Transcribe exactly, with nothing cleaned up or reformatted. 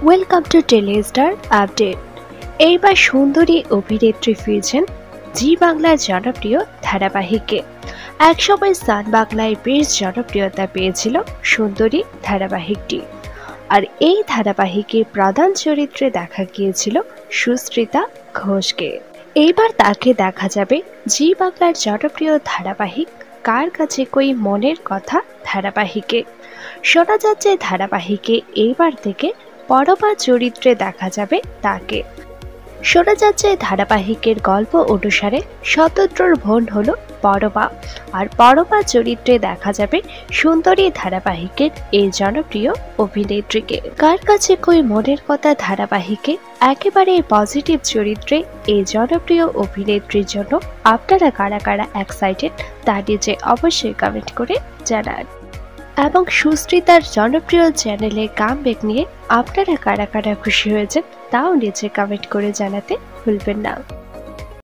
Welcome to Telestar update. এইবার সুন্দরী অভিনেত্রী ফিরছেন জি বাংলার জনপ্রিয় ধারাবাহিকে। একসময় সান বাংলায় বেশ জনপ্রিয়তা পেয়েছিল সুন্দরী ধারাবাহিকটি, আর এই ধারাবাহিকে প্রধান চরিত্রে দেখা গিয়েছিল সুস্মিতা ঘোষকে। এইবার তাকে দেখা যাবে জি বাংলার জনপ্রিয় ধারাবাহিক কার কাছে কই মনের কথা ধারাবাহিকে। শোনা যাচ্ছে ধারাবাহিকে এইবার থেকে পরমা চরিত্রে দেখা যাবে তাকে। শোনা যাচ্ছে ধারাবাহিকের গল্প অনুসারে স্বতন্ত্রর বোন হলো পরমা, আর পরমা চরিত্রে দেখা যাবে সুন্দরী ধারাবাহিকের এই জনপ্রিয় অভিনেত্রীকে। কার কাছে কই মনের কথা ধারাবাহিকে একেবারে পজিটিভ চরিত্রে এই জনপ্রিয় অভিনেত্রীর জন্য আপনারা কারা কারা এক্সাইটেড তা নিচে অবশ্যই কমেন্ট করে জানান। এবং সুস্মিতার জনপ্রিয় চ্যানেলে কামব্যাক নিয়ে আপনারা কারা কারা খুশি হয়েছেন তাও নিচে কমেন্ট করে জানাতে ভুলবেন না।